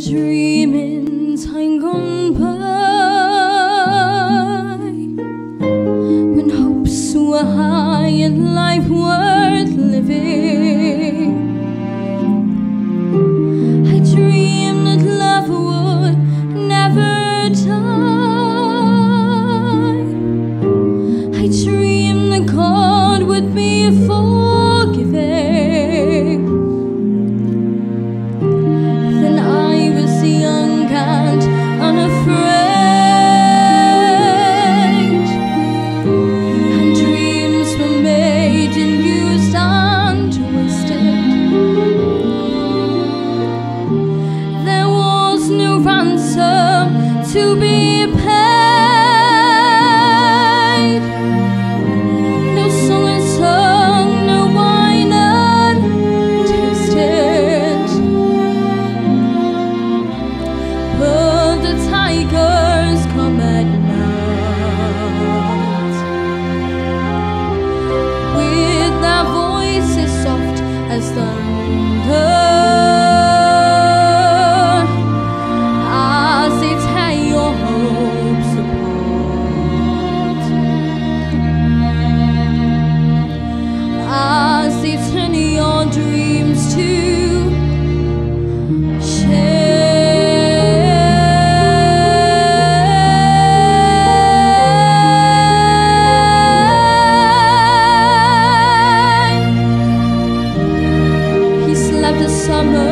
dream in time gone by, when hopes were high and life worth living. I dreamed that love would never die. I dreamed that God would be forgiving. Then I was young and unafraid, and dreams were made and used and wasted. There was no ransom to be paid, no song unsung, no wine untasted. But the tigers come at night, with their voices soft as thunder, as they tear your hopes apart, as they turn your dreams to summer